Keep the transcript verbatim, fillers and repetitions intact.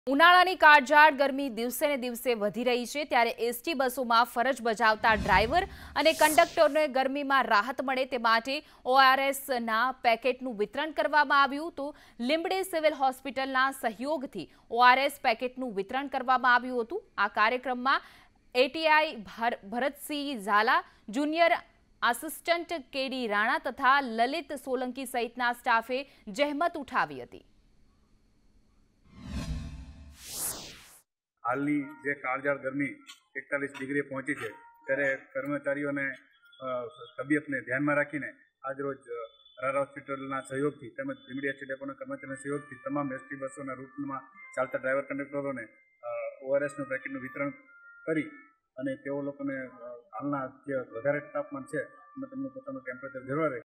ઉનાળાની કાળઝાળ ગરમી દિવસે ને દિવસે વધી રહી છે ત્યારે એસટી બસોમાં ફરજ બજાવતા ડ્રાઈવર અને કંડક્ટરને ગરમીમાં રાહત મળે તે માટે ઓઆરએસના પેકેટનું વિતરણ કરવામાં આવ્યું તો લીંબડી સિવિલ હોસ્પિટલના સહયોગથી ઓઆરએસ પેકેટનું વિતરણ કરવામાં આવ્યું હતું। આ કાર્યક્રમમાં ATI Bharatsinh Zala, junior assistant KD Rana તથા લલિત સોલંકી સહિતના સ્ટાફે જહેમત ઉઠાવી હતી। हालनी जे काळझाळ गर्मी एकतालीस डिग्री पहुंची है त्यारे कर्मचारीओं ने तबीयत ने ध्यान में राखीने आज रोज रारा होस्पिटलना सहयोगथी तेमज લીંબડી एसटी डेपोना कर्मचारीओना सहयोगथी तमाम एसटी बसोना रूटमां चालता ड्राइवर कंडक्टरोने ओआरएसनुं पेकेटनुं वितरण करी અને તેઓ લોકોને હાલના જે વધારે તાપમાન છે એમાં તેમનું પોતાનું ટેમ્પરેચર જળવાઈ રહે